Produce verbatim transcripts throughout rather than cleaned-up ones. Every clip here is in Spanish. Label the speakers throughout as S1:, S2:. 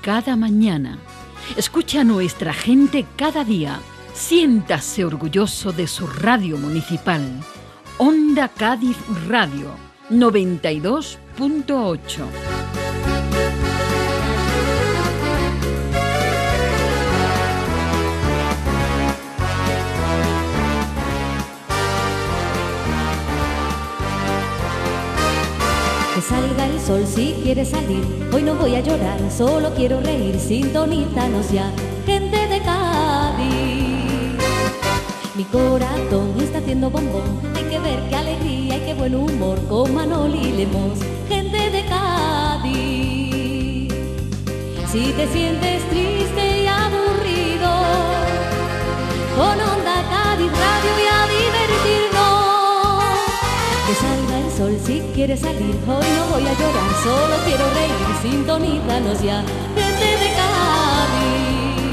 S1: cada mañana. Escucha a nuestra gente cada día. Siéntase orgulloso de su radio municipal. Onda Cádiz Radio noventa y dos punto ocho.
S2: Que salga el sol si quiere salir, hoy no voy a llorar, solo quiero reír, sintonízanos ya, gente de Cádiz. Mi corazón está haciendo bombón, hay que ver qué alegría y qué buen humor con Manoli y Lemos, gente de Cádiz. Si te sientes triste y aburrido, con Onda Cádiz Radio y a divertirnos. Que salga el sol si quiere salir, hoy no voy a llorar, solo quiero reír, sintonízanos ya, gente de Cádiz.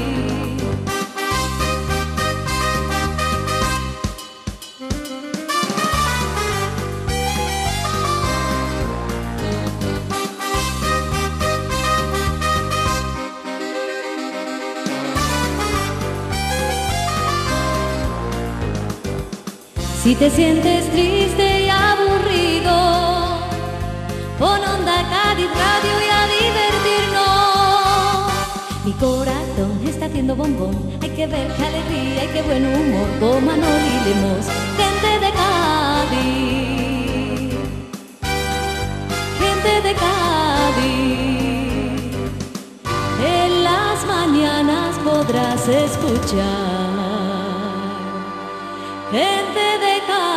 S2: Si te sientes triste y aburrido, pon Onda Cádiz Radio y a divertirnos. Mi corazón está haciendo bombón, hay que ver qué alegría y qué buen humor con Manoli y Lemos, gente de Cádiz, gente de Cádiz. En las mañanas podrás escuchar gente de Cádiz.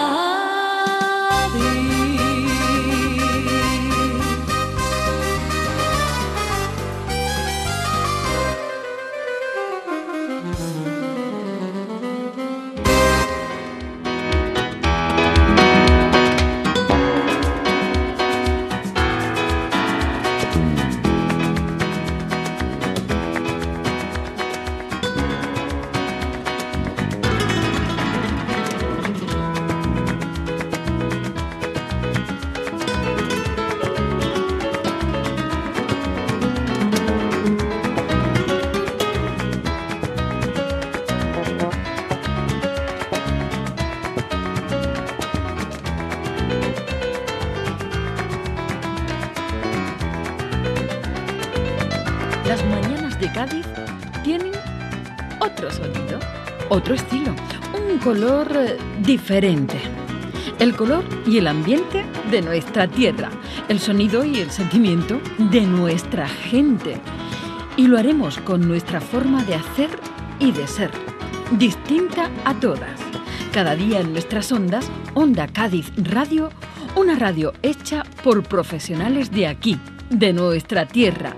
S1: Las mañanas de Cádiz tienen otro sonido, otro estilo, un color eh, diferente. El color y el ambiente de nuestra tierra, el sonido y el sentimiento de nuestra gente. Y lo haremos con nuestra forma de hacer y de ser, distinta a todas. Cada día en nuestras ondas, Onda Cádiz Radio, una radio hecha por profesionales de aquí, de nuestra tierra.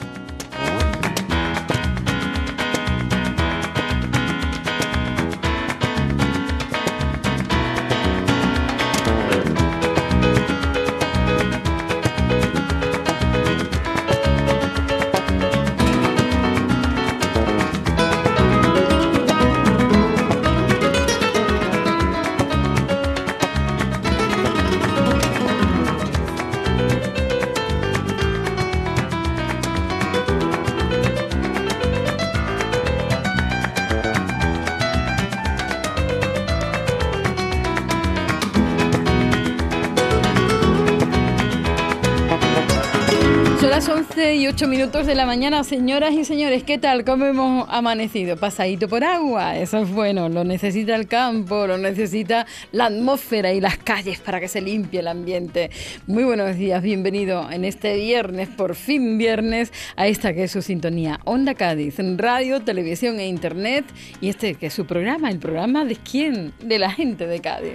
S3: once y ocho minutos de la mañana, señoras y señores, ¿qué tal? ¿Cómo hemos amanecido? ¿Pasadito por agua? Eso es bueno, lo necesita el campo, lo necesita la atmósfera y las calles para que se limpie el ambiente. Muy buenos días, bienvenido en este viernes, por fin viernes, a esta que es su sintonía, Onda Cádiz, en radio, televisión e internet, y este que es su programa, el programa de quién, de la gente de Cádiz.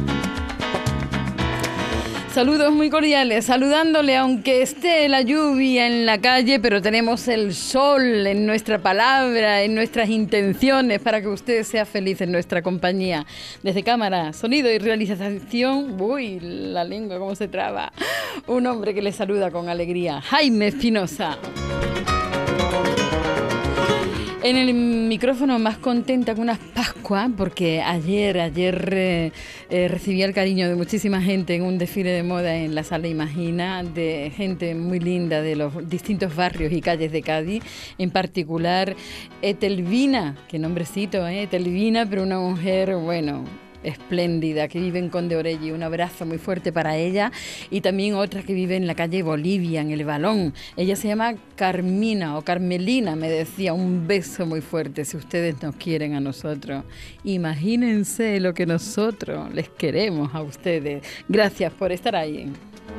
S3: Saludos muy cordiales, saludándole aunque esté la lluvia en la calle, pero tenemos el sol en nuestra palabra, en nuestras intenciones, para que usted sea feliz en nuestra compañía. Desde cámara, sonido y realización, uy, la lengua cómo se traba, un hombre que le saluda con alegría, Jaime Espinosa. En el micrófono más contenta que una Pascua, porque ayer, ayer eh, eh, recibí el cariño de muchísima gente en un desfile de moda en la Sala Imagina, de gente muy linda de los distintos barrios y calles de Cádiz, en particular Etelvina, qué nombrecito, ¿eh? Etelvina, pero una mujer, bueno, espléndida, que vive en Conde Orelli. Un abrazo muy fuerte para ella, y también otra que vive en la calle Bolivia, en El Balón. Ella se llama Carmina o Carmelina, me decía. Un beso muy fuerte si ustedes nos quieren a nosotros. Imagínense lo que nosotros les queremos a ustedes. Gracias por estar ahí.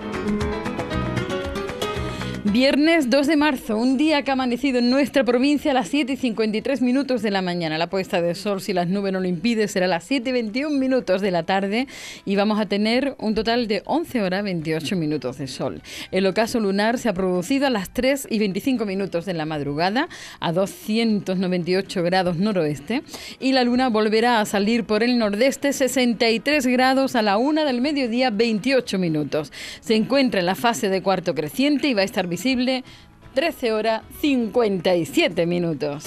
S3: Viernes dos de marzo, un día que ha amanecido en nuestra provincia a las siete y cincuenta y tres minutos de la mañana. La puesta de sol, si las nubes no lo impiden, será a las siete y veintiún minutos de la tarde, y vamos a tener un total de once horas veintiocho minutos de sol. El ocaso lunar se ha producido a las tres y veinticinco minutos de la madrugada, a doscientos noventa y ocho grados noroeste, y la luna volverá a salir por el nordeste, sesenta y tres grados, a la una del mediodía, veintiocho minutos. Se encuentra en la fase de cuarto creciente y va a estar visible trece horas cincuenta y siete minutos.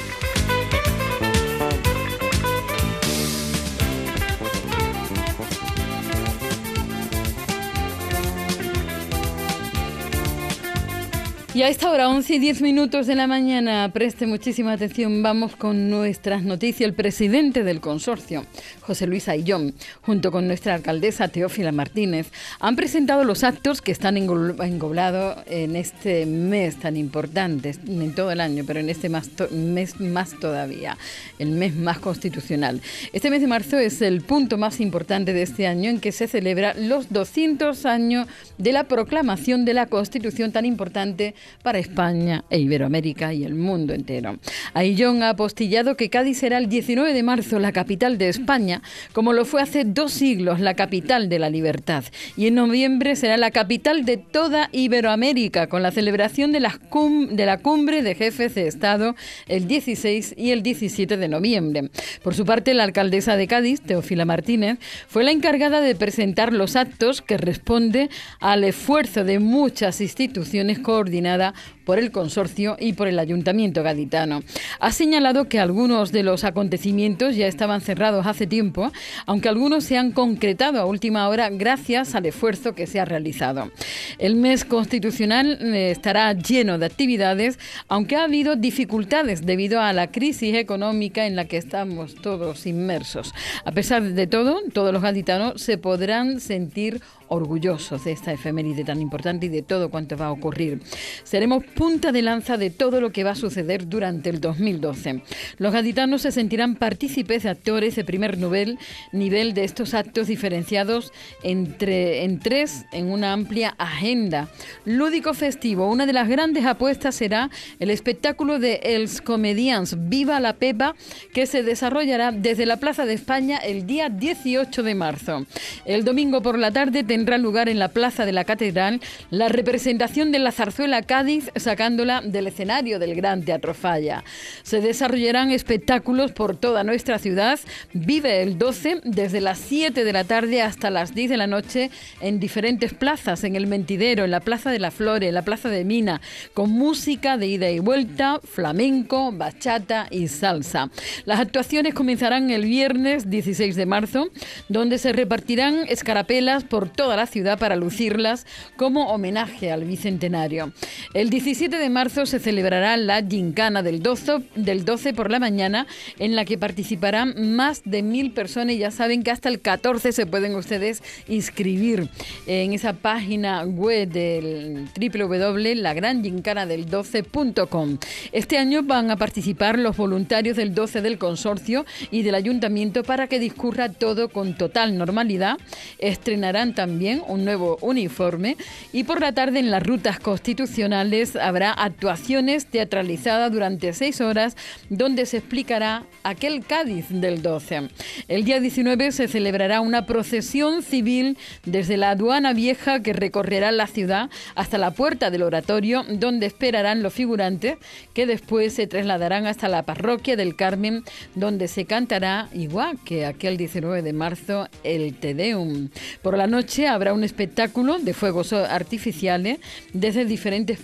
S3: Y a esta hora, once y diez minutos de la mañana, preste muchísima atención, vamos con nuestras noticias. El presidente del consorcio, José Luis Ayllón, junto con nuestra alcaldesa Teófila Martínez, han presentado los actos que están englobados en este mes tan importante, en todo el año, pero en este más to- mes más todavía, el mes más constitucional. Este mes de marzo es el punto más importante de este año, en que se celebra los doscientos años de la proclamación de la Constitución, tan importante para España e Iberoamérica y el mundo entero. Ayllón ha apostillado que Cádiz será el diecinueve de marzo la capital de España, como lo fue hace dos siglos la capital de la libertad, y en noviembre será la capital de toda Iberoamérica, con la celebración de la, cum- de la cumbre de jefes de Estado el dieciséis y el diecisiete de noviembre. Por su parte, la alcaldesa de Cádiz, Teófila Martínez, fue la encargada de presentar los actos, que responde al esfuerzo de muchas instituciones coordinadas por el consorcio y por el ayuntamiento gaditano. Ha señalado que algunos de los acontecimientos ya estaban cerrados hace tiempo, aunque algunos se han concretado a última hora gracias al esfuerzo que se ha realizado. El mes constitucional estará lleno de actividades, aunque ha habido dificultades debido a la crisis económica en la que estamos todos inmersos. A pesar de todo, todos los gaditanos se podrán sentir orgullosos de esta efeméride tan importante y de todo cuanto va a ocurrir. Seremos punta de lanza de todo lo que va a suceder durante el dos mil doce. Los gaditanos se sentirán partícipes de actores de primer nivel, nivel de estos actos diferenciados entre, en tres en una amplia agenda. Lúdico festivo, una de las grandes apuestas será el espectáculo de Els Comedians Viva la Pepa, que se desarrollará desde la Plaza de España el día dieciocho de marzo. El domingo por la tarde tendrá lugar en la Plaza de la Catedral la representación de la zarzuela Cádiz, sacándola del escenario del Gran Teatro Falla. Se desarrollarán espectáculos por toda nuestra ciudad. Vive el doce desde las siete de la tarde hasta las diez de la noche en diferentes plazas, en el Mentidero, en la Plaza de la Flore, en la Plaza de Mina, con música de ida y vuelta, flamenco, bachata y salsa. Las actuaciones comenzarán el viernes dieciséis de marzo, donde se repartirán escarapelas por toda la ciudad para lucirlas como homenaje al bicentenario. El diecisiete de marzo se celebrará la gincana del doce, del doce por la mañana, en la que participarán más de mil personas, y ya saben que hasta el catorce se pueden ustedes inscribir en esa página web del doble u doble u doble u punto la gran gincana del doce punto com. Este año van a participar los voluntarios del doce del consorcio y del ayuntamiento para que discurra todo con total normalidad. Estrenarán también un nuevo uniforme, y por la tarde en las rutas constitucionales habrá actuaciones teatralizadas durante seis horas, donde se explicará aquel Cádiz del doce. El día diecinueve se celebrará una procesión civil desde la Aduana Vieja, que recorrerá la ciudad hasta la puerta del oratorio, donde esperarán los figurantes, que después se trasladarán hasta la parroquia del Carmen, donde se cantará, igual que aquel diecinueve de marzo, el Te Deum. Por la noche habrá un espectáculo de fuegos artificiales desde diferentes puntos de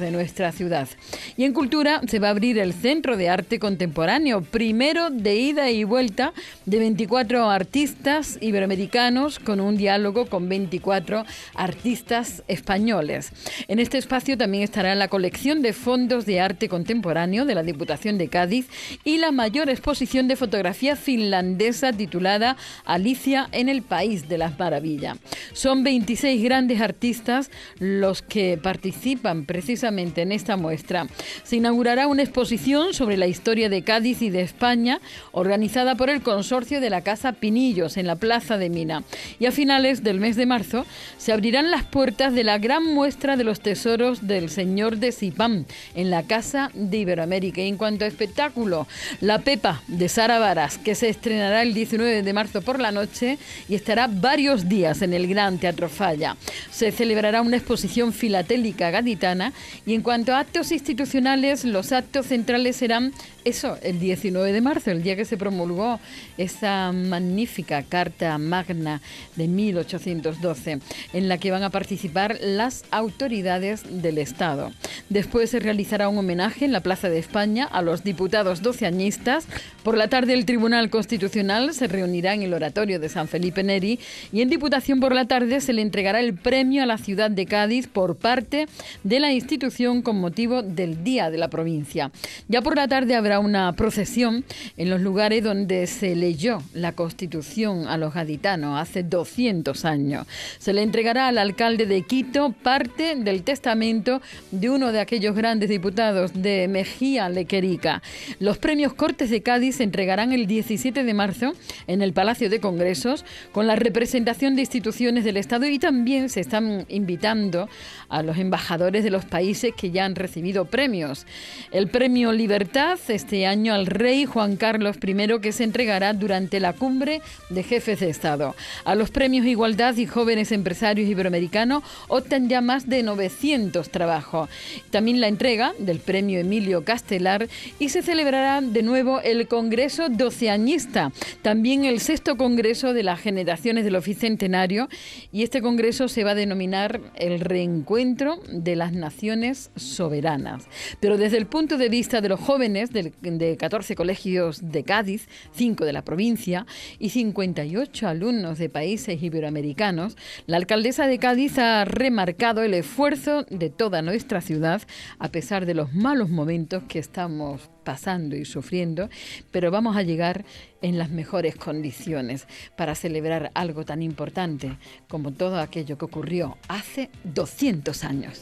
S3: de nuestra ciudad. Y en cultura se va a abrir el Centro de Arte Contemporáneo, primero de ida y vuelta de veinticuatro artistas iberoamericanos con un diálogo con veinticuatro artistas españoles. En este espacio también estará la colección de fondos de arte contemporáneo de la Diputación de Cádiz y la mayor exposición de fotografía finlandesa titulada Alicia en el País de las Maravillas. Son veintiséis grandes artistas los que participan precisamente en esta muestra. Se inaugurará una exposición sobre la historia de Cádiz y de España, organizada por el consorcio de la Casa Pinillos en la Plaza de Mina. Y a finales del mes de marzo se abrirán las puertas de la gran muestra de los tesoros del Señor de Sipán en la Casa de Iberoamérica. Y en cuanto a espectáculo, La Pepa de Sara Varas, que se estrenará el diecinueve de marzo por la noche y estará varios días en el Gran Teatro Falla. Se celebrará una exposición filatélica gaditana y en cuanto a actos institucionales, los actos centrales serán eso, el diecinueve de marzo, el día que se promulgó esa magnífica Carta Magna de mil ochocientos doce, en la que van a participar las autoridades del Estado. Después se realizará un homenaje en la Plaza de España a los diputados doceañistas. Por la tarde el Tribunal Constitucional se reunirá en el Oratorio de San Felipe Neri y en Diputación por la tarde se le entregará el premio a la ciudad de Cádiz por parte de la institución con motivo del Día de la Provincia. Ya por la tarde habrá una procesión en los lugares donde se leyó la Constitución a los gaditanos hace doscientos años. Se le entregará al alcalde de Quito parte del testamento de uno de aquellos grandes diputados, de Mejía Lequerica. Los premios Cortes de Cádiz se entregarán el diecisiete de marzo en el Palacio de Congresos con la representación de instituciones del Estado y también se están invitando a los embajadores de los países que ya han recibido premios. El premio Libertad este año al rey Juan Carlos primero, que se entregará durante la cumbre de jefes de Estado. A los premios Igualdad y Jóvenes Empresarios Iberoamericanos optan ya más de novecientos trabajos. También la entrega del premio Emilio Castelar y se celebrará de nuevo el Congreso Doceañista, también el sexto Congreso de las Generaciones del Bicentenario, y este congreso se va a denominar el Reencuentro de las Naciones Soberanas. Pero desde el punto de vista de los jóvenes de, de catorce colegios de Cádiz, cinco de la provincia y cincuenta y ocho alumnos de países iberoamericanos, la alcaldesa de Cádiz ha remarcado el esfuerzo de toda nuestra ciudad a pesar de los malos momentos que estamos pasando y sufriendo, pero vamos a llegar en las mejores condiciones para celebrar algo tan importante como todo aquello que ocurrió hace doscientos años.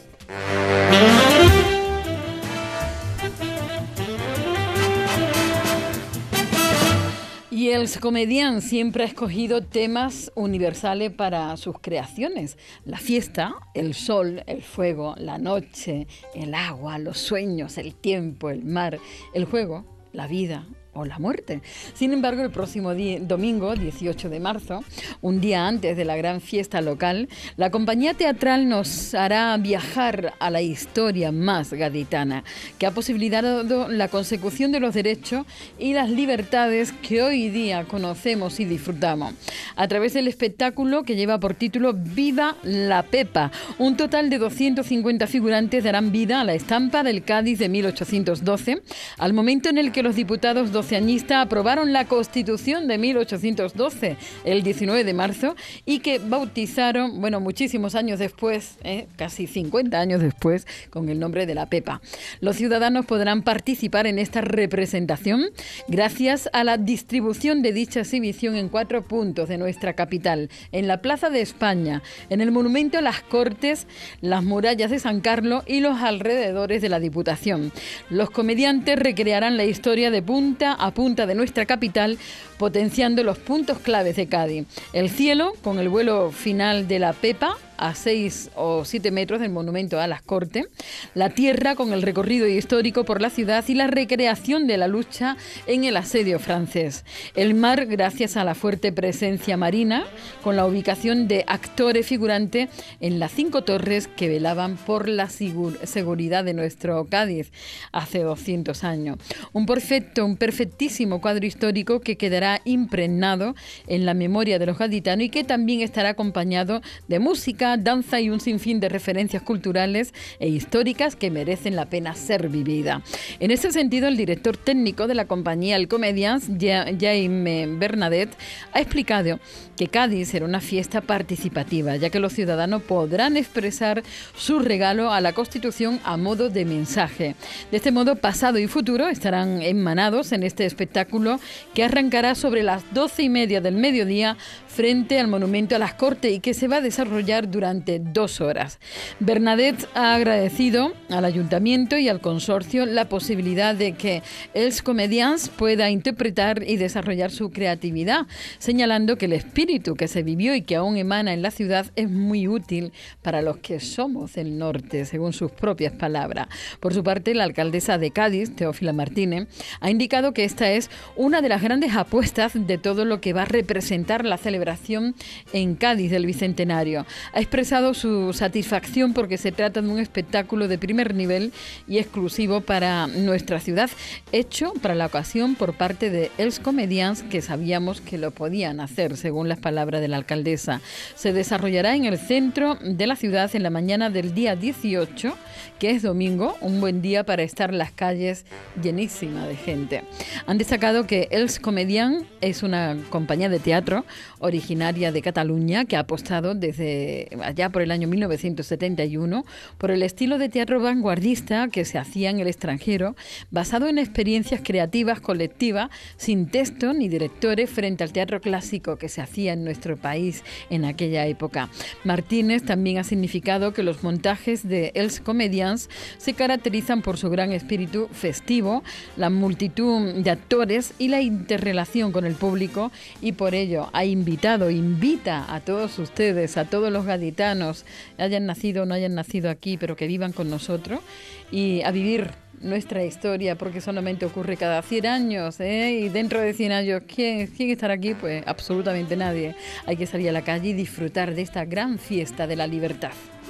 S3: Y el comediante siempre ha escogido temas universales para sus creaciones. La fiesta, el sol, el fuego, la noche, el agua, los sueños, el tiempo, el mar, el juego, la vida o la muerte. Sin embargo, el próximo día, domingo, dieciocho de marzo, un día antes de la gran fiesta local, la compañía teatral nos hará viajar a la historia más gaditana, que ha posibilitado la consecución de los derechos y las libertades que hoy día conocemos y disfrutamos. A través del espectáculo que lleva por título Viva la Pepa, un total de doscientos cincuenta figurantes darán vida a la estampa del Cádiz de mil ochocientos doce, al momento en el que los diputados doceañistas aprobaron la Constitución de mil ochocientos doce, el diecinueve de marzo, y que bautizaron, bueno, muchísimos años después, eh, casi cincuenta años después, con el nombre de la Pepa. Los ciudadanos podrán participar en esta representación gracias a la distribución de dicha exhibición en cuatro puntos de nuestra capital: en la Plaza de España, en el Monumento a las Cortes, las murallas de San Carlos y los alrededores de la Diputación. Los comediantes recrearán la historia de punta a punta de nuestra capital, potenciando los puntos claves de Cádiz. El cielo, con el vuelo final de la Pepa, a seis o siete metros del monumento a las Cortes, la tierra con el recorrido histórico por la ciudad y la recreación de la lucha en el asedio francés. El mar, gracias a la fuerte presencia marina, con la ubicación de actores figurantes en las cinco torres que velaban por la sigur- seguridad de nuestro Cádiz hace doscientos años. Un perfecto, un perfectísimo cuadro histórico que quedará impregnado en la memoria de los gaditanos y que también estará acompañado de música música, danza y un sinfín de referencias culturales e históricas que merecen la pena ser vivida. En ese sentido, el director técnico de la compañía El Comedians, Jaime Bernadet, ha explicado que Cádiz será una fiesta participativa, ya que los ciudadanos podrán expresar su regalo a la Constitución a modo de mensaje. De este modo, pasado y futuro estarán enmanados en este espectáculo que arrancará sobre las doce y media del mediodía frente al Monumento a las Cortes y que se va a desarrollar durante dos horas. Bernadet ha agradecido al Ayuntamiento y al Consorcio la posibilidad de que Els Comedians pueda interpretar y desarrollar su creatividad, señalando que el espíritu que se vivió y que aún emana en la ciudad es muy útil para los que somos del norte, según sus propias palabras. Por su parte, la alcaldesa de Cádiz, Teófila Martínez, ha indicado que esta es una de las grandes apuestas de todo lo que va a representar la celebración en Cádiz del Bicentenario. Ha expresado su satisfacción porque se trata de un espectáculo de primer nivel y exclusivo para nuestra ciudad, hecho para la ocasión por parte de Els Comedians, que sabíamos que lo podían hacer, según las palabras de la alcaldesa. Se desarrollará en el centro de la ciudad en la mañana del día dieciocho, que es domingo, un buen día para estar en las calles llenísima de gente. Han destacado que Els Comedians es una compañía de teatro originaria de Cataluña que ha apostado desde allá por el año mil novecientos setenta y uno por el estilo de teatro vanguardista que se hacía en el extranjero, basado en experiencias creativas colectivas sin texto ni directores frente al teatro clásico que se hacía en nuestro país en aquella época. Martínez también ha significado que los montajes de Els Comedians se caracterizan por su gran espíritu festivo, la multitud de actores y la interrelación con el público, y por ello ha invitado, invita a todos ustedes, a todos los gaditanos, hayan nacido o no hayan nacido aquí, pero que vivan con nosotros, y a vivir nuestra historia, porque solamente ocurre cada cien años, ¿eh? Y dentro de cien años, ¿quién, ¿quién estará aquí? Pues absolutamente nadie. Hay que salir a la calle y disfrutar de esta gran fiesta de la libertad.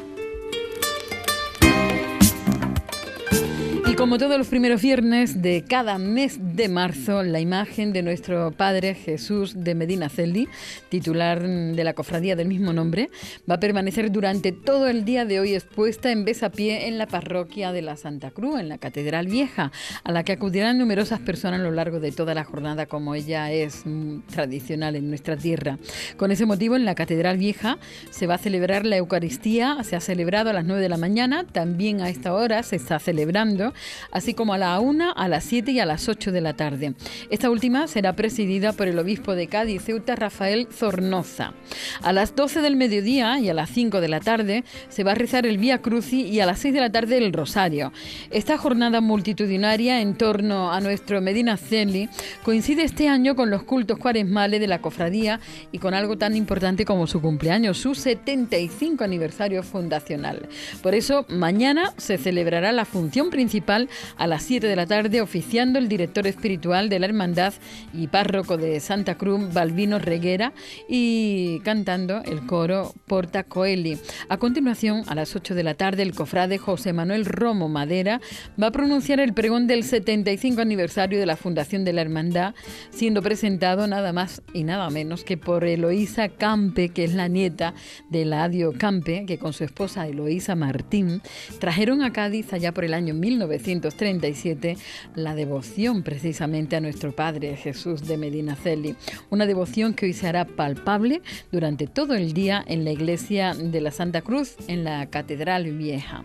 S3: Y como todos los primeros viernes de cada mes de marzo, la imagen de nuestro Padre Jesús de Medinaceli, titular de la cofradía del mismo nombre, va a permanecer durante todo el día de hoy expuesta en besapié en la parroquia de la Santa Cruz, en la Catedral Vieja, a la que acudirán numerosas personas a lo largo de toda la jornada, como ella es tradicional en nuestra tierra. Con ese motivo, en la Catedral Vieja se va a celebrar la Eucaristía. Se ha celebrado a las nueve de la mañana, también a esta hora se está celebrando, así como a la una, a las siete y a las ocho de la tarde. Esta última será presidida por el obispo de Cádiz, Ceuta, Rafael Zornoza. A las doce del mediodía y a las cinco de la tarde se va a rezar el Vía Crucis y a las seis de la tarde el Rosario. Esta jornada multitudinaria en torno a nuestro Medinaceli coincide este año con los cultos cuaresmales de la cofradía y con algo tan importante como su cumpleaños, su setenta y cinco aniversario fundacional. Por eso, mañana se celebrará la función principal a las siete de la tarde, oficiando el director espiritual de la Hermandad y párroco de Santa Cruz, Balbino Reguera, y cantando el coro Porta Coeli. A continuación, a las ocho de la tarde, el cofrade José Manuel Romo Madera va a pronunciar el pregón del setenta y cinco aniversario de la fundación de la Hermandad, siendo presentado nada más y nada menos que por Eloísa Campe, que es la nieta de Eladio Campe, que con su esposa Eloísa Martín trajeron a Cádiz allá por el año mil novecientos treinta y siete la devoción precisamente a nuestro Padre Jesús de Medinaceli, una devoción que hoy se hará palpable durante todo el día en la iglesia de la Santa Cruz, en la Catedral Vieja.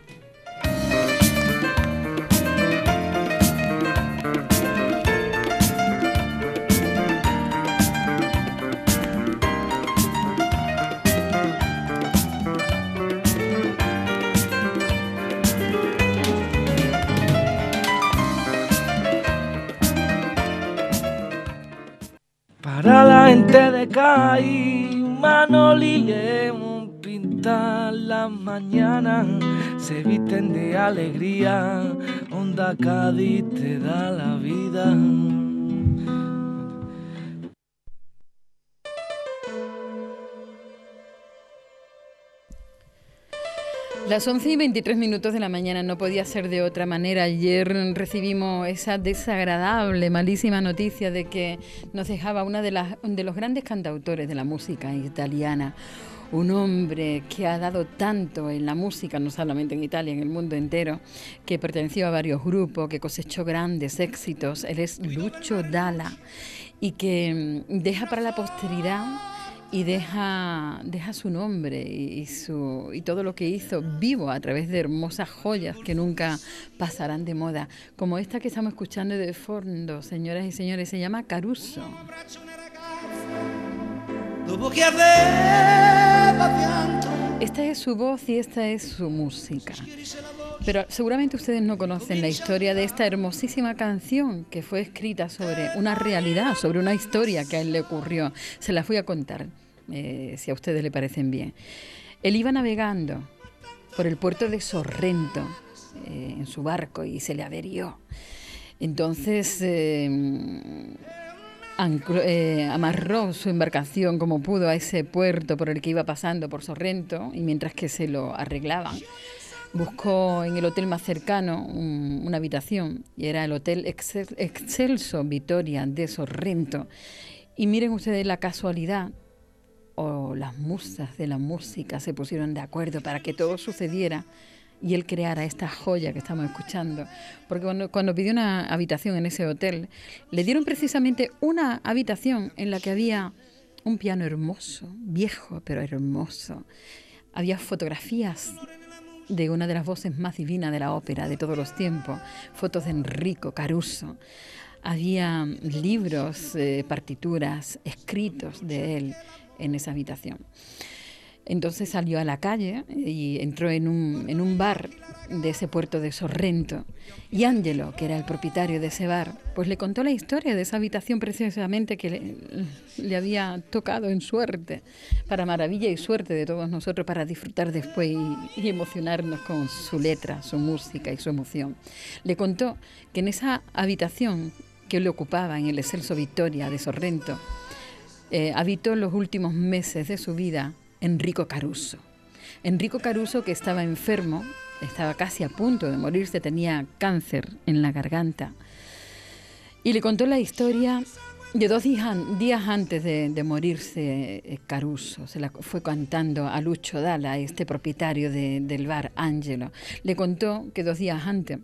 S4: Para la gente de Cádiz, Manoli León pinta las mañanas, se visten de alegría, Onda Cádiz te da la vida.
S3: Las once y veintitrés minutos de la mañana, no podía ser de otra manera. Ayer recibimos esa desagradable, malísima noticia de que nos dejaba una de las de los grandes cantautores de la música italiana, un hombre que ha dado tanto en la música, no solamente en Italia, en el mundo entero, que perteneció a varios grupos, que cosechó grandes éxitos. Él es Lucio Dalla y que deja para la posteridad y deja, deja su nombre y, y, su, y todo lo que hizo vivo a través de hermosas joyas que nunca pasarán de moda, como esta que estamos escuchando de fondo, señoras y señores, se llama Caruso. Esta es su voz y esta es su música. Pero seguramente ustedes no conocen la historia de esta hermosísima canción que fue escrita sobre una realidad, sobre una historia que a él le ocurrió. Se las voy a contar, eh, si a ustedes le parecen bien. Él iba navegando por el puerto de Sorrento eh, en su barco y se le averió. Entonces eh, ancló, eh, amarró su embarcación como pudo a ese puerto por el que iba pasando, por Sorrento, y mientras que se lo arreglaban, buscó en el hotel más cercano un, una habitación, y era el Hotel Excel, Excelso Vittoria de Sorrento. Y miren ustedes la casualidad, o las musas de la música se pusieron de acuerdo para que todo sucediera y él creara esta joya que estamos escuchando. Porque cuando, cuando pidió una habitación en ese hotel, le dieron precisamente una habitación en la que había un piano hermoso, viejo pero hermoso. Había fotografías de una de las voces más divinas de la ópera de todos los tiempos, fotos de Enrico Caruso. Había libros, eh, partituras, escritos de él en esa habitación. Entonces salió a la calle y entró en un, en un bar de ese puerto de Sorrento. Y Angelo, que era el propietario de ese bar, pues le contó la historia de esa habitación precisamente que le, le había tocado en suerte, para maravilla y suerte de todos nosotros, para disfrutar después y, y emocionarnos con su letra, su música y su emoción. Le contó que en esa habitación que él ocupaba en el Excelso Vittoria de Sorrento, eh, habitó los últimos meses de su vida Enrico Caruso. Enrico Caruso, que estaba enfermo, estaba casi a punto de morirse, tenía cáncer en la garganta. Y le contó la historia de dos días, días antes de, de morirse eh, Caruso. Se la fue contando a Lucio Dalla, este propietario de, del bar Angelo. Le contó que dos días antes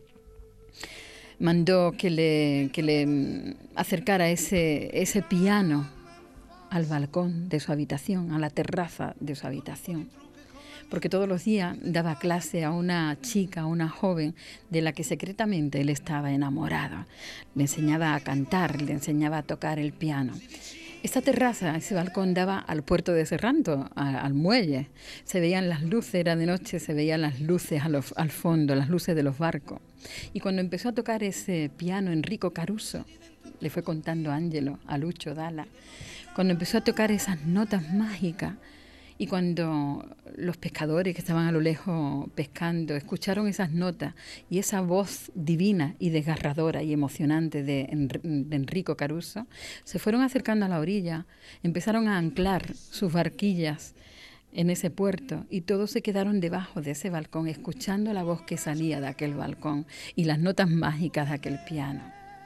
S3: mandó que le, que le acercara ese, ese piano al balcón de su habitación, a la terraza de su habitación, porque todos los días daba clase a una chica, a una joven de la que secretamente él estaba enamorado. Le enseñaba a cantar, le enseñaba a tocar el piano. Esta terraza, ese balcón daba al puerto de Sorrento, a, al muelle. Se veían las luces, era de noche, se veían las luces a los, al fondo, las luces de los barcos. Y cuando empezó a tocar ese piano Enrico Caruso, le fue contando Angelo a Lucio Dalla, cuando empezó a tocar esas notas mágicas y cuando los pescadores que estaban a lo lejos pescando escucharon esas notas y esa voz divina y desgarradora y emocionante de, Enri- de Enrico Caruso, se fueron acercando a la orilla, empezaron a anclar sus barquillas en ese puerto y todos se quedaron debajo de ese balcón escuchando la voz que salía de aquel balcón y las notas mágicas de aquel piano.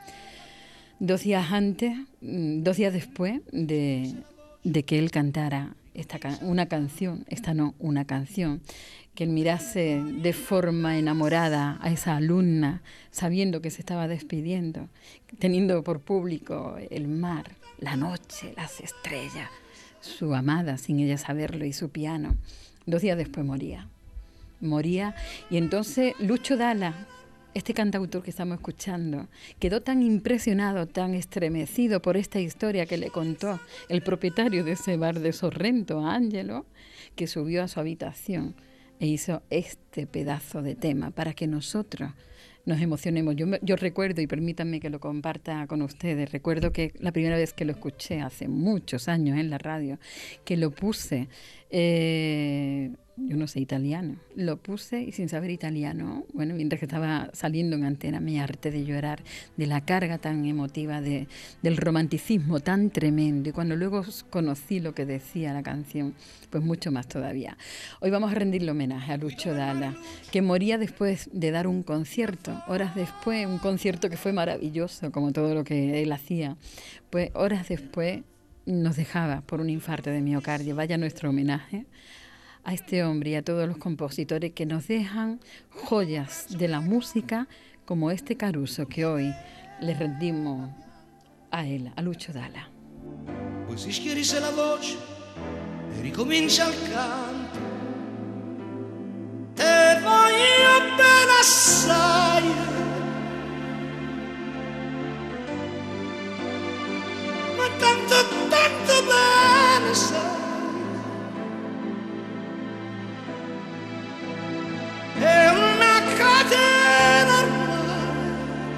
S3: Dos días antes, dos días después de, de que él cantara esta, una canción, esta no, una canción, que él mirase de forma enamorada a esa alumna, sabiendo que se estaba despidiendo, teniendo por público el mar, la noche, las estrellas, su amada sin ella saberlo y su piano. Dos días después moría. Moría y entonces Lucio Dalla, este cantautor que estamos escuchando, quedó tan impresionado, tan estremecido por esta historia que le contó el propietario de ese bar de Sorrento, Angelo, que subió a su habitación e hizo este pedazo de tema para que nosotros nos emocionemos. Yo, yo recuerdo, y permítanme que lo comparta con ustedes, recuerdo que la primera vez que lo escuché hace muchos años en la radio, que lo puse, eh, yo no sé italiano, lo puse y sin saber italiano, bueno, mientras que estaba saliendo en antena me harté de llorar de la carga tan emotiva, de, del romanticismo tan tremendo, y cuando luego conocí lo que decía la canción, pues mucho más todavía. Hoy vamos a rendirle homenaje a Lucio Dalla, que moría después de dar un concierto, horas después, un concierto que fue maravilloso, como todo lo que él hacía, pues horas después nos dejaba por un infarto de miocardio. Vaya nuestro homenaje a este hombre y a todos los compositores que nos dejan joyas de la música como este Caruso que hoy le rendimos a él, a Lucio Dalla.
S5: Poi si schiarisse la voce e ricomincia il canto. Te voglio bene assai, ma tanto, tanto bene sai. È una catena ormai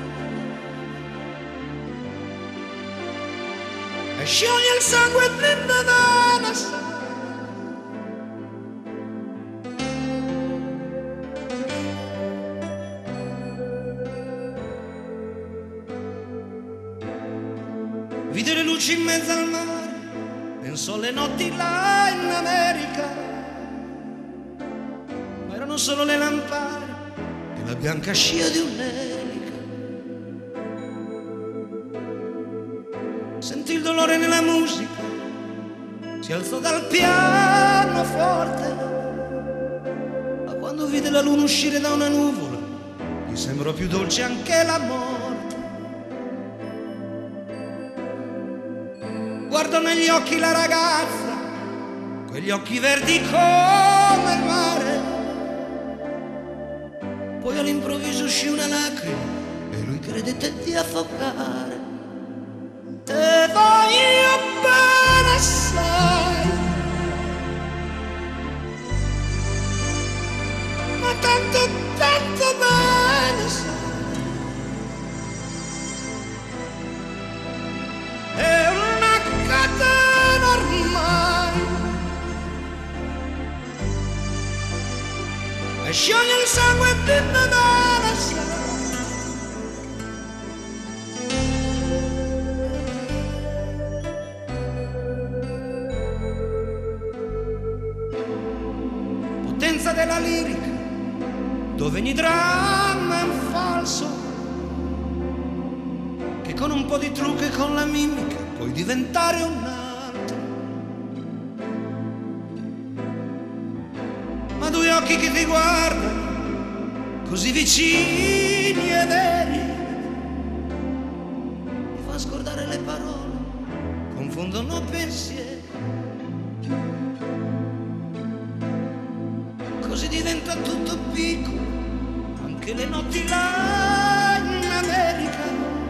S5: e scioglie il sangue dentro da una sai. Vide le luci in mezzo al mare, pensò alle notti là in America, ma erano solo le lampade e la bianca scia di un'elica. Sentì il dolore nella musica, si alzò dal pianoforte, ma quando vide la luna uscire da una nuvola, gli sembrò più dolce anche la morte. Guardò negli occhi la ragazza, quegli occhi verdi come il mare. Poi all'improvviso uscì una lacrima e lui credette di affogare. Te voglio bene assai, ma tanto, tanto bene sai. È una catena ormai e scioglie il sangue dentro da una sai. Potenza della lirica, dove ogni dramma è un falso, che con un po' di trucco e con la mimica puoi diventare un altro. Ma due occhi che ti guardano, così vicini e veri, mi fa scordare le parole, confondono pensieri. Così diventa tutto piccolo, anche le notti là in America.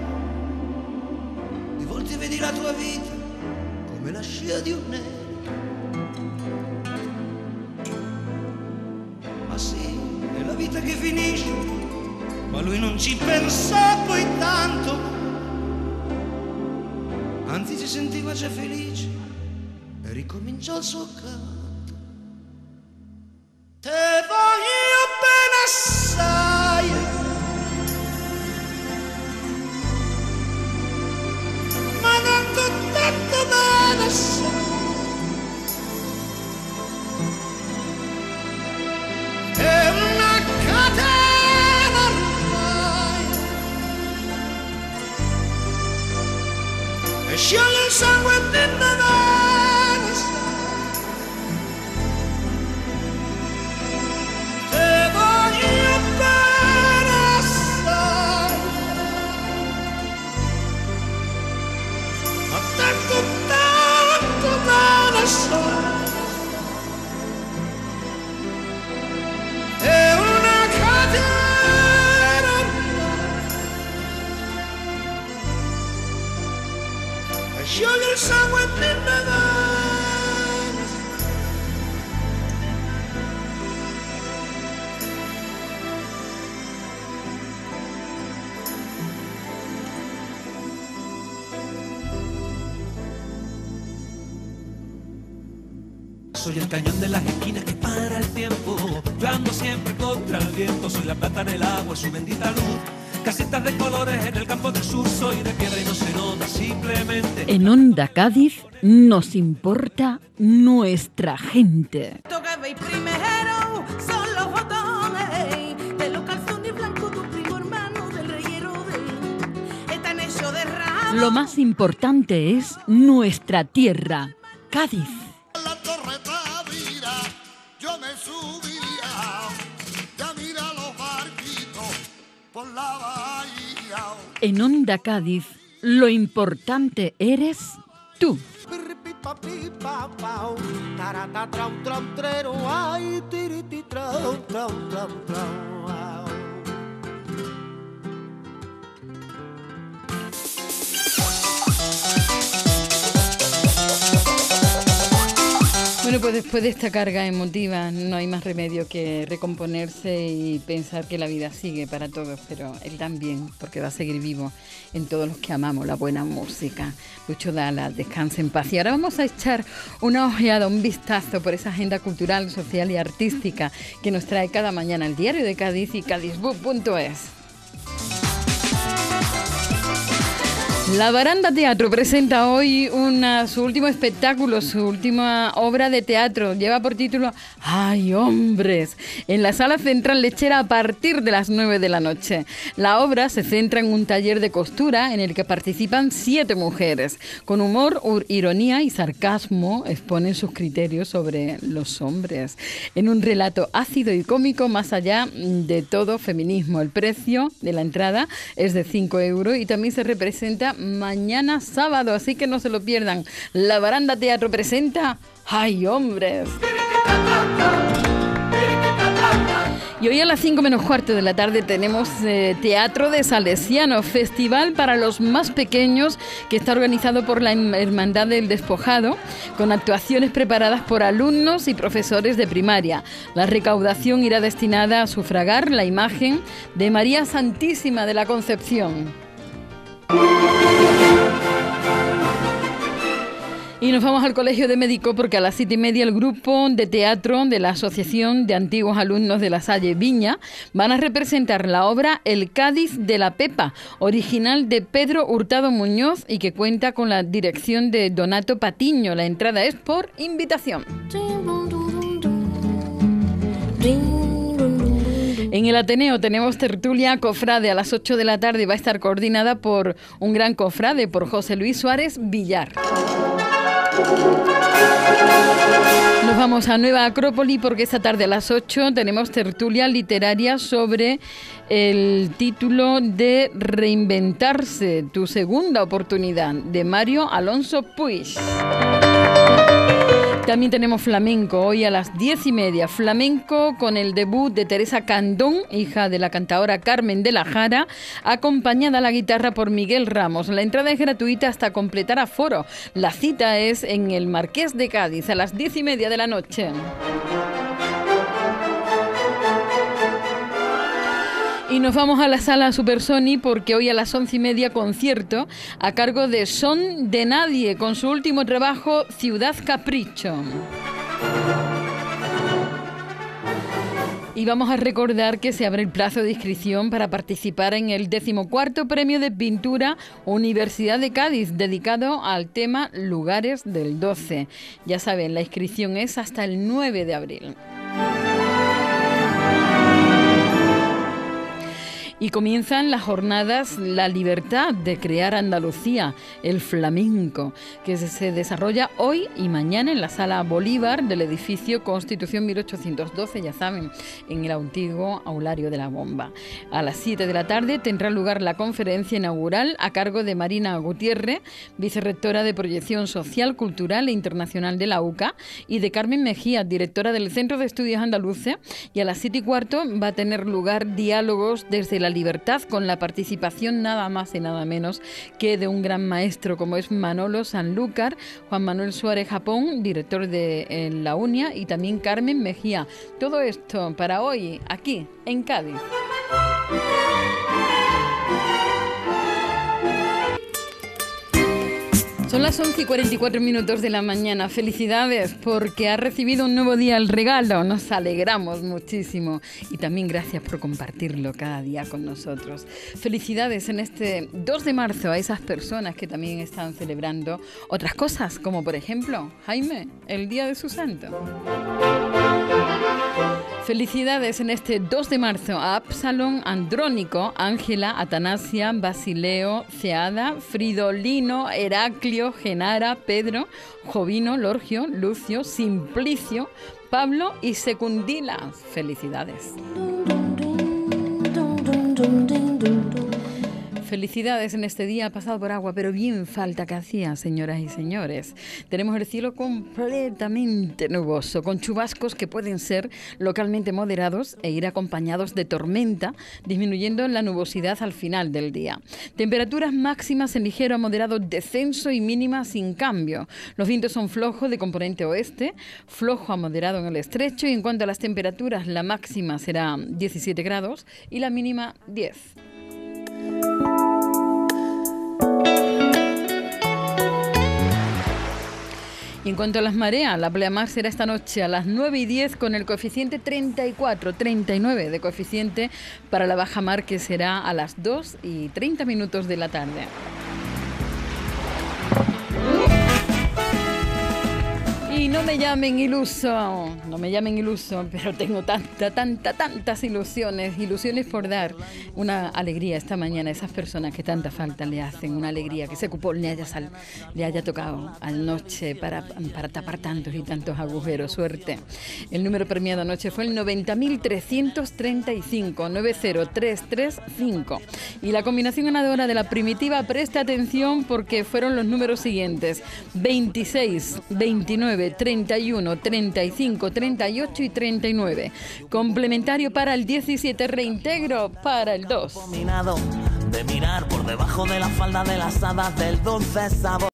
S5: Di volte vedi la tua vita come la scia di un'elica. Ma sì, è la vita che finisce, ma lui non ci pensò poi tanto, anzi si sentiva già felice e ricominciò il suo canto. Te voglio bene assai, ma tanto, tanto bene sai. È una catena ormai e scioglie il sangue dentro da una sai. Tanto, tanto bene sai. È una catena e scioglie il sangue dentro da una
S6: Soy el cañón de las esquinas que para el tiempo. Yo ando siempre contra el viento. Soy la plata en el agua, su bendita luz. Casitas de colores en el campo del sur. Soy de piedra y no se nota simplemente.
S1: En Onda Cádiz nos importa nuestra gente.
S7: Lo que veis primero son los botones de los calzones blancos, tu primo hermano del rey Herodes. Están hechos de raza.
S1: Lo más importante es nuestra tierra, Cádiz.
S8: La torre Tavira, yo me subía, ya mira los barquitos por la bahía.
S1: En Onda Cádiz, lo importante eres tú.
S3: Bueno, pues después de esta carga emotiva no hay más remedio que recomponerse y pensar que la vida sigue para todos, pero él también, porque va a seguir vivo en todos los que amamos la buena música. Lucho Dalla, descanse en paz. Y ahora vamos a echar una ojeada, un vistazo por esa agenda cultural, social y artística que nos trae cada mañana el Diario de Cádiz y cadizbook punto es. La Baranda Teatro presenta hoy una, su último espectáculo, su última obra de teatro. Lleva por título ¡Ay, hombres!, en la Sala Central Lechera a partir de las nueve de la noche. La obra se centra en un taller de costura en el que participan siete mujeres. Con humor, ironía y sarcasmo exponen sus criterios sobre los hombres. En un relato ácido y cómico más allá de todo feminismo. El precio de la entrada es de cinco euros y también se representa mañana sábado, así que no se lo pierdan. La Baranda Teatro presenta ¡Ay, hombres! Y hoy a las cinco menos cuarto de la tarde tenemos eh, Teatro de Salesianos, festival para los más pequeños que está organizado por la Hermandad del Despojado, con actuaciones preparadas por alumnos y profesores de primaria. La recaudación irá destinada a sufragar la imagen de María Santísima de la Concepción. Y nos vamos al Colegio de Médicos porque a las siete y media el grupo de teatro de la Asociación de Antiguos Alumnos de La Salle Viña van a representar la obra El Cádiz de la Pepa, original de Pedro Hurtado Muñoz y que cuenta con la dirección de Donato Patiño. La entrada es por invitación. En el Ateneo tenemos tertulia cofrade a las ocho de la tarde. Va a estar coordinada por un gran cofrade, por José Luis Suárez Villar. Nos vamos a Nueva Acrópoli porque esta tarde a las ocho tenemos tertulia literaria sobre el título de Reinventarse, tu segunda oportunidad, de Mario Alonso Puig. También tenemos flamenco, hoy a las diez y media, flamenco con el debut de Teresa Candón, hija de la cantadora Carmen de la Jara, acompañada a la guitarra por Miguel Ramos. La entrada es gratuita hasta completar aforo. La cita es en el Marqués de Cádiz a las diez y media de la noche. Y nos vamos a la Sala Super Sony porque hoy a las once y media concierto a cargo de Son de Nadie con su último trabajo Ciudad Capricho. Y vamos a recordar que se abre el plazo de inscripción para participar en el decimocuarto Premio de Pintura Universidad de Cádiz, dedicado al tema Lugares del doce. Ya saben, la inscripción es hasta el nueve de abril. Y comienzan las jornadas La Libertad de Crear Andalucía, el flamenco, que se desarrolla hoy y mañana en la Sala Bolívar del edificio Constitución mil ochocientos doce, ya saben, en el antiguo Aulario de la Bomba. A las siete de la tarde tendrá lugar la conferencia inaugural a cargo de Marina Gutiérrez, vicerrectora de Proyección Social, Cultural e Internacional de la U C A, y de Carmen Mejía, directora del Centro de Estudios Andaluces. Y a las siete y cuarto va a tener lugar diálogos desde la Libertad con la participación nada más y nada menos que de un gran maestro como es Manolo Sanlúcar, Juan Manuel Suárez Japón, director de eh, la UNIA, y también Carmen Mejía. Todo esto para hoy aquí en Cádiz. Son las once y cuarenta y cuatro minutos de la mañana. Felicidades porque ha recibido un nuevo día el regalo. Nos alegramos muchísimo. Y también gracias por compartirlo cada día con nosotros. Felicidades en este dos de marzo a esas personas que también están celebrando otras cosas, como por ejemplo Jaime, el día de su santo. Felicidades en este dos de marzo a Absalón, Andrónico, Ángela, Atanasia, Basileo, Ceada, Fridolino, Heraclio, Genara, Pedro, Jovino, Lorgio, Lucio, Simplicio, Pablo y Secundila. Felicidades. Felicidades en este día pasado por agua, pero bien falta que hacía, señoras y señores. Tenemos el cielo completamente nuboso, con chubascos que pueden ser localmente moderados e ir acompañados de tormenta, disminuyendo la nubosidad al final del día. Temperaturas máximas en ligero a moderado descenso y mínimas sin cambio. Los vientos son flojos de componente oeste, flojo a moderado en el estrecho, y en cuanto a las temperaturas, la máxima será diecisiete grados y la mínima diez. Y en cuanto a las mareas, la pleamar será esta noche a las nueve y diez con el coeficiente treinta y cuatro, treinta y nueve de coeficiente para la bajamar, que será a las dos y treinta minutos de la tarde. Y no me llamen iluso, no me llamen iluso, pero tengo tanta, tanta, tantas ilusiones, ilusiones por dar una alegría esta mañana a esas personas que tanta falta le hacen, una alegría que ese cupón le haya, sal, le haya tocado anoche para, para tapar tantos y tantos agujeros. Suerte. El número premiado anoche fue el noventa mil trescientos treinta y cinco, nueve cero tres tres cinco. Y la combinación ganadora de la primitiva, presta atención porque fueron los números siguientes: veintiséis, veintinueve, treinta y uno, treinta y cinco, treinta y ocho y treinta y nueve. Complementario para el diecisiete, reintegro para el dos.
S9: De mirar por debajo de la falda de las hadas del dulce sabor.